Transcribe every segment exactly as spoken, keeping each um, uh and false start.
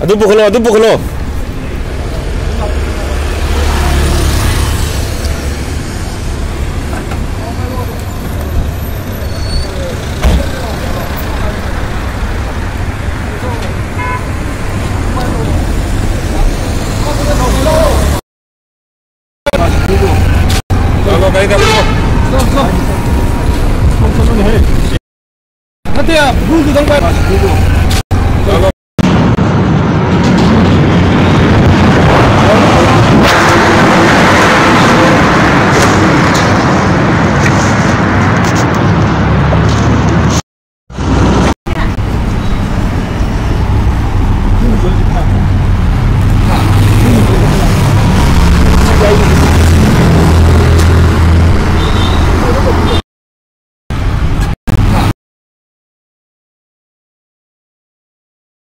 都不喝了，都不喝了。走走，赶紧走。走走。走走，你嘿。那对啊，路子等快。走走。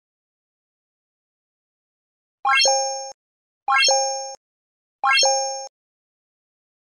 What?